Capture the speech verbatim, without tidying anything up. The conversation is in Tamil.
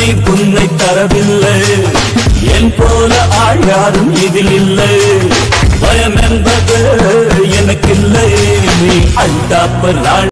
புன்னை தரவில்லை என் போல ஆள் யாரும் இதில் இல்லை பயம் என்பது எனக்கில்லை நீ அண்டாப்பல்